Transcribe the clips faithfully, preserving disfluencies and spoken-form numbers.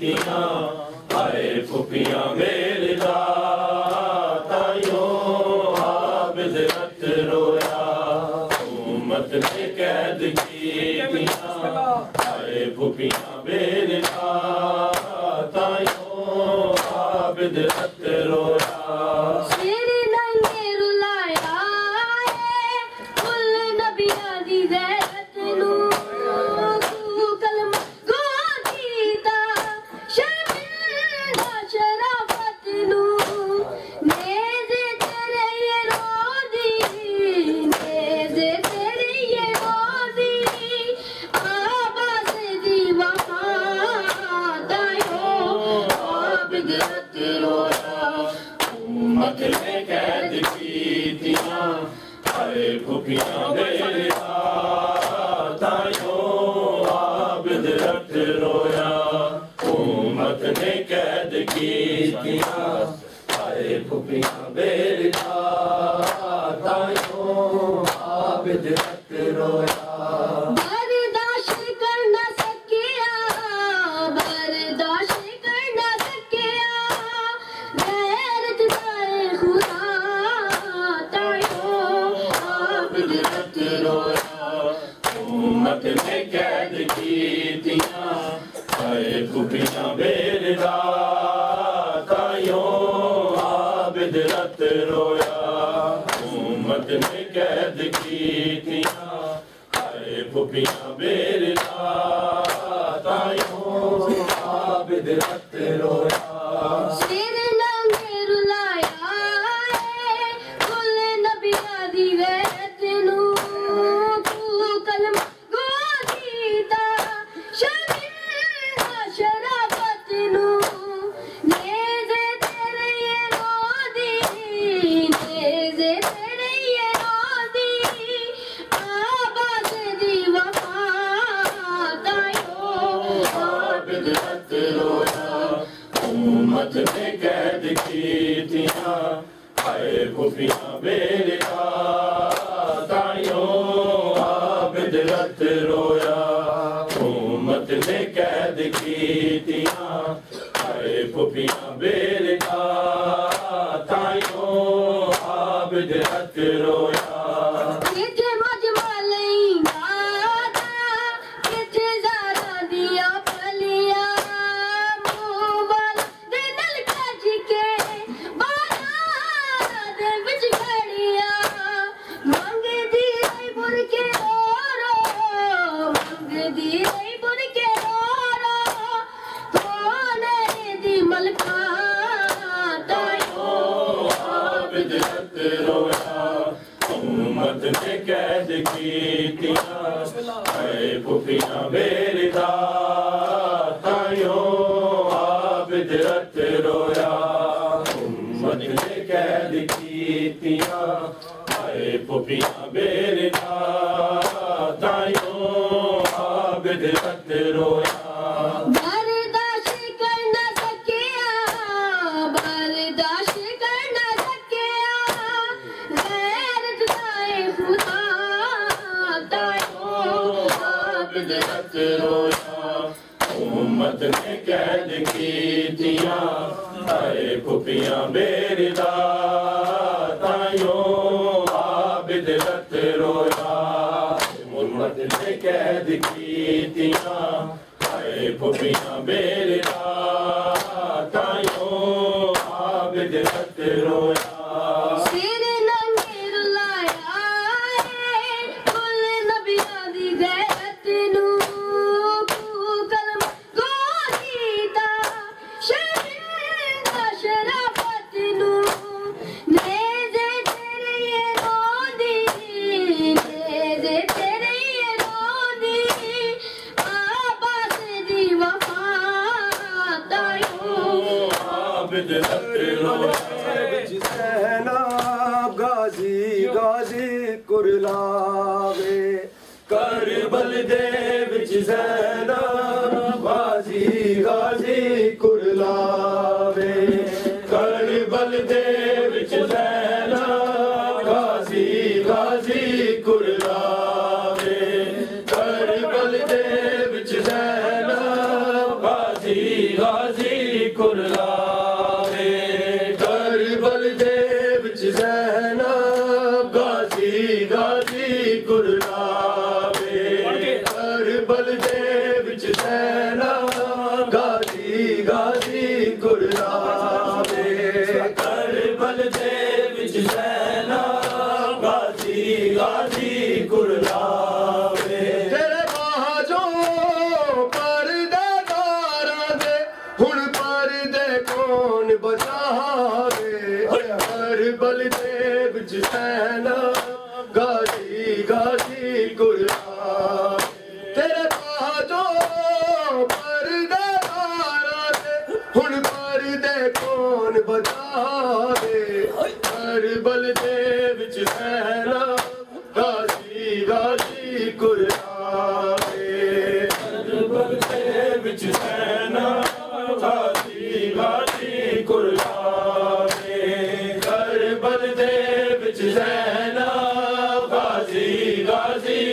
कीतियां आए फुफियां मेरे दा तायो आबिद रत रोया उम्मत ने कैद कीतियां आए फुफियां मेरे दा तायो आबिद रत रोया तेरे नंगे रुलाया है कुल नबियां दी गैरत नू तू कलम गो कीता शर्मिंदा शराफत नू नेज़े तेरे ये रोदी नेज़े तेरे ये रोदी आवाज़ दी वफा तायो आबिद रत रोया उम्मत ने कैद कीतियां आए फुफियां मेरे तायो आबिद रत रोया उम्मत ने कैद कीतियां आए फुफियां मेरे तायो आबिद रत रोया बर्दाश्त कर न सकिया बर्दाश्त कर न सकिया गैरत दाए खुदा तायो आबिद रत रोया उम्मत ने कैद कीतियां आए फुफियां मेरे तायो आबिद रत रोया उम्मत ने कैद कीतियां आए फुफियां मेरे तायो आबिद रत रोया तेरे नंगे रुलाया है कुल नबियां दी गैरत नू तू कलम गो कीता शर्मिंदा शराफत नू नेज़े तेरे ये रोदी नेज़े तेरे ये रोदी आवाज़ दी वफा तायो आबिद रत रोया उम्मत ने कैद कीतियां आए फुफियां मेरे तायो आबिद रत रोया उम्मत ने कैद कीतियां आए फुफियां मेरे तायो आबिद रत रोया किथे मजमा लईंदा किथे ज़ारा दिया फलिया मुँह वाला दे नल कज के बारां दे विच खड़िया मंगदी रही बुर के रो मंगदी रही बुर के रो कोने दी मलका तायो आबिद रत रोया उम्मत ने कैद कीतियां आए फुफियां मेरे तायो आबिद रत रोया उम्मत ने कैद कीतियां आए फुफियां मेरे तायो आबिद रत रोया बर्दाश्त कर न सकिया बर्दाश्त कर न सकिया गैरत दाए खुदा तायो आबिद रत रोया उम्मत ने कैद कीतियां आए फुफियां मेरे तायो आबिद रत रोया उम्मत ने कैद कीतियां आए फुफियां मेरे तायो आबिद रत रोया तेरे नंगे रुलाया है कुल नबियां दी गैरत नू तू कलम गो कीता शर्मिंदा शराफत नू नेज़े तेरे ये रोदी नेज़े तेरे ये रोदी आवाज़ दी वफा तायो आबिद रत रोया जैनब गाजी गाजी कुरलावे करबल दे विच ज़ैनब गाजी गाजी कुरलावे करबल दे विच ज़ैनब गाजी गाजी कुरलावे करबल दे विच ज़ैनब गाजी गाजी कुरलावे करबल दे विच ज़ैनब गाजी गाजी कुरलावे करबल दे विच ज़ैनब गाजी गाजी कुरलावे करबल दे विच ज़ैनब गाजी गाजी कुरलावे तेरे बाजो पर्दे दारा दे हुण पर्दे कौन बचावे करबल दे विच ज़ैनब गाजी गाजी कुरलावे तेरे बाजो पर्दे दारा दे हुण पर्दे कौन बचावे करबल दे विच ज़ैनब गाजी गाजी कुरलावे करबल दे विच ज़ैनब गाजी गाजी कुरलावे करबल दे विच ज़ैनब गाजी गाजी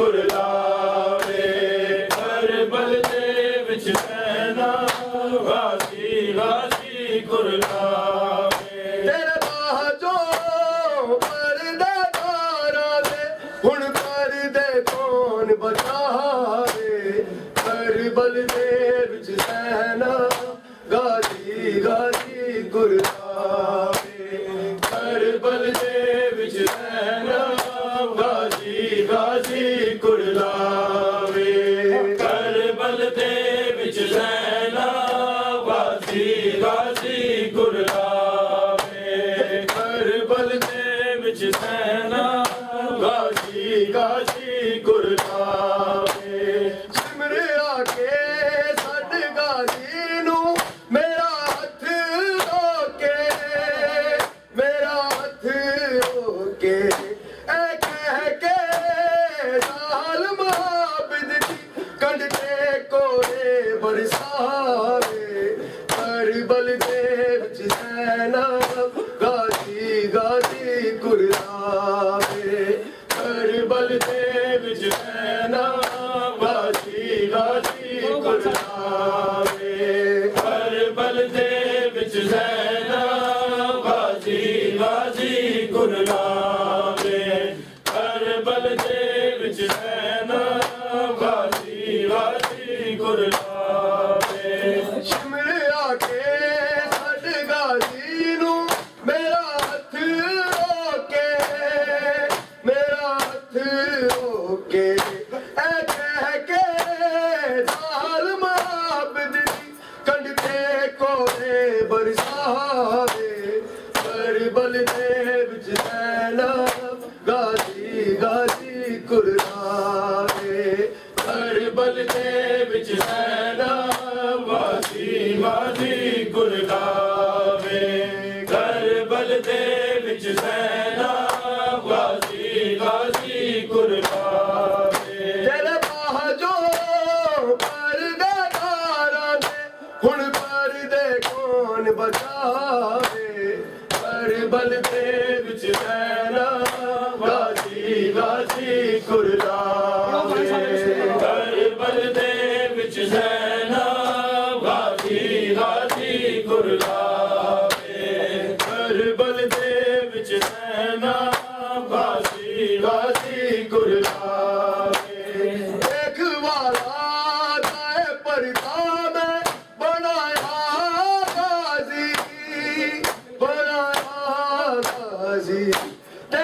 कुरलावे करबल दे विच ज़ैनब गाजी गाजी कुरलावे तेरे बाजो पर्दे दारा दे हुण पर्दे कौन बचावे करबल दे विच ज़ैनब गाजी गाजी कुरलावे करबल दे विच ज़ैनब गाजी गाजी कुरलावे करबल दे विच ज़ैनब गाजी गाजी कुरलावे करबल दे विच ज़ैनब गाजी गाजी कुरलावे सिमरिया के सद गाजी नू मेरा हथ रोके मेरा हथ रोके ऐ कह के जालिम आबिद दी कंड ते कोरे बरसावे करबल दे विच ज़ैनब गाजी गाजी कुरलावे करबल दे विच ज़ैनब गाजी गाजी कुरलावे करबल दे विच ज़ैनब गाजी गाजी कुरलावे करबल दे विच ज़ैनब गाजी गाजी कुरलावे शिमरिया के सद गाजी नू मेरा हथ रोके मेरा हथ रोके ऐ कह के जालिम आबिद दी कंड ते कोरे बरसावे करबल दे विच ज़ैनब गाजी गाजी कुरलावे करबल दे विच ज़ैनब गाजी गाजी कुरलावे करबल दे विच ज़ैनब गाजी गाजी कुरलावे तेरे बाजो पर्दे दारा दे हुण पर्दे कौन बचावे करबल दे विच ज़ैनब गाजी गाजी कुरलावे करबल दे विच ज़ैनब गाजी गाजी कुरलावे करबल दे विच ज़ैनब गाजी गाजी कुरलावे देख वाला दाए पर्दा में बनाया गाजी बनाया गाजी ते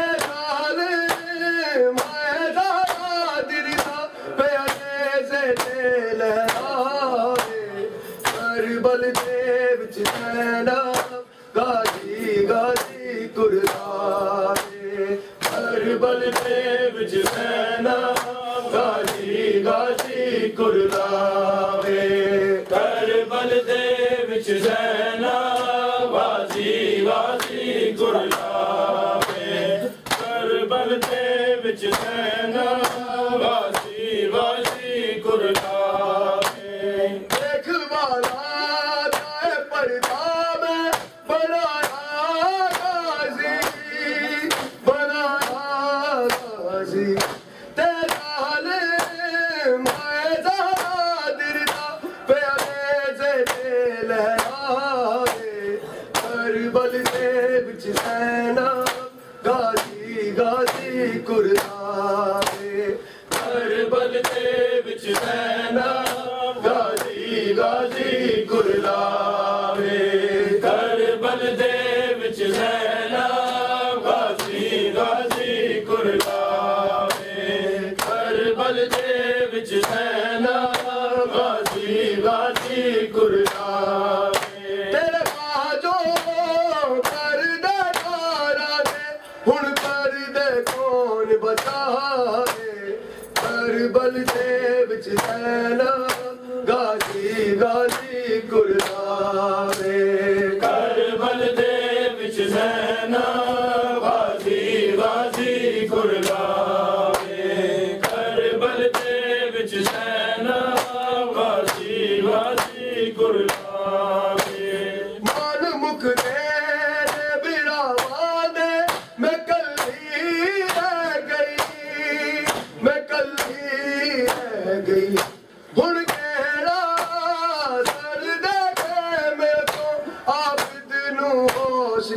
जालिम मैदाना दिरदा पे अजेज़े ते लहरावे करबल दे विच ज़ैनब गाजी गाजी कुरलावे करबल दे विच ज़ैनब गाजी गाजी कुरलावे करबल दे विच ज़ैनब गाजी गाजी कुरलावे करबल दे विच ज़ैनब गाजी गाजी कुरलावे देख वाला दाए पर्दा में बनाया गाजी बनाया गाजी ते जालिम मैदाना दिरदा पे अजेज़े ते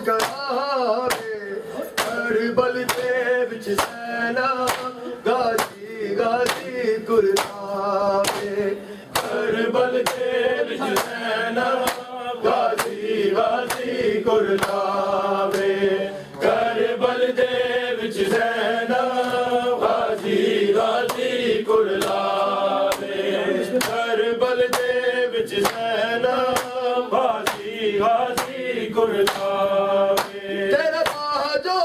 करावे करबल दे विच सैना गाजी गाजी कुरलावे करबल दे विच सैना गाजी गाजी कुरलावे करबल दे विच सैना गाजी गाजी कुरलावे करबल दे विच सैना गाजी गाजी कुरलावे तेरा बाजो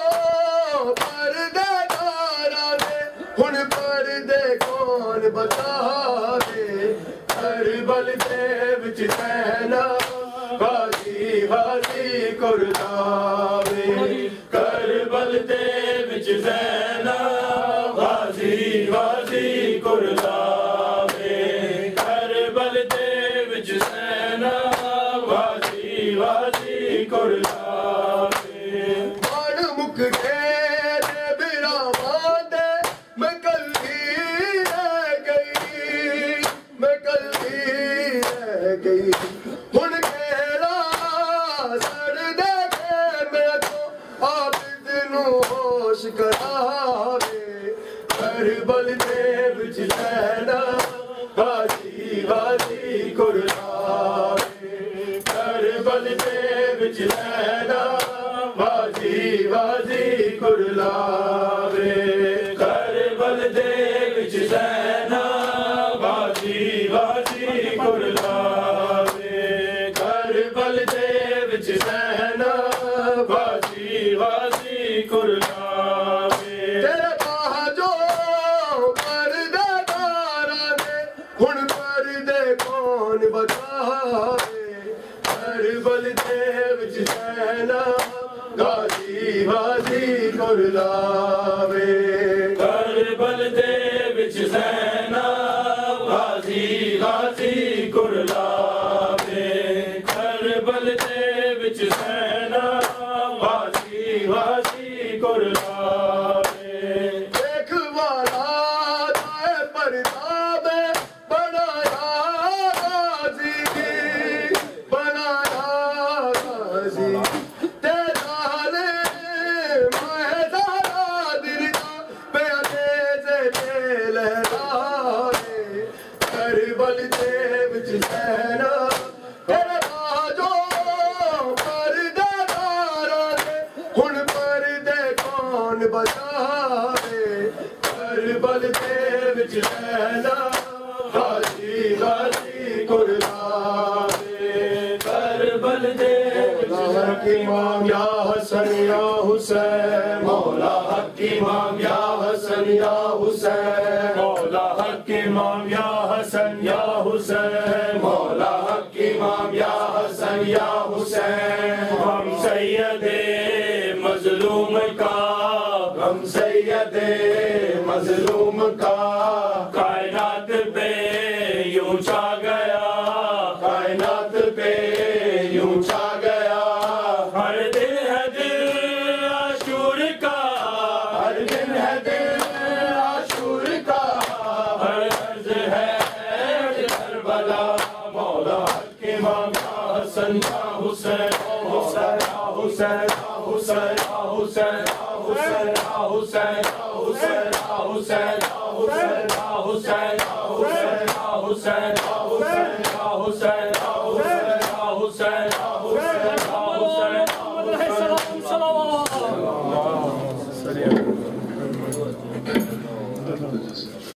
परदेदारा ने हुण परदे कौन बतावे करबल दे विच सैना गाजी गाजी कुरलावे करबल दे विच सैना गाजी गाजी कुरलावे करबल दे विच सैना गाजी गाजी कुरलावे बाण मुक गए ते बिरावां दे मैं कल्ली रह गई मैं कल्ली रह गई हुण केड़ा सड़ दे के मैं तो आबिद नू होश करावे करबल दे विच सैना गाजी गाजी कुरलावे करबल दे विच सैना गाजी गाजी कुरलावे करबल दे विच सैना गाजी गाजी कुरलावे करबल दे विच सैना गाजी गाजी कुरलावे तेरे बाजो परदेदारा ने हुण परदे कौन बतावे करबल दे विच सैना गाजी गाजी कुरलावे करबल दे विच सैना गाजी गाजी कुरलावे करबल दे विच सैना गाजी गाजी कुरलावे देख वाला ताए परताबे बनाया गाजी बनाया गाजी तेरा ले मैं दारा दिलदा पे से तेल लाए करबल दे विच सैना तेरा बाजो परदेदारा ने हुण परदे कौन बतावे करबल दे विच सैना गाजी गाजी कुरलावे करबल दे विच हक इमाम या हसन या हुसैन मौला हक इमाम या हसन या हुसैन मौला हक इमाम या हसन या हुसैन मौला हक इमाम या हसन या हुसैन हम सैयदे मजलूम का हम सैयदे मजलूम का कायनात पे यूं छा गया कायनात पे यूं छा गया हर दिन है दिल आशूर का हर दिन है दिल आशूर का हर अर्ज है करबला मौला हक इमाम या हसन या हुसैन हुसैन हुसैन हुसैन हुसैन हुसैन हुसैन हुसैन हुसैन हुसैन हुसैन हुसैन हुसैन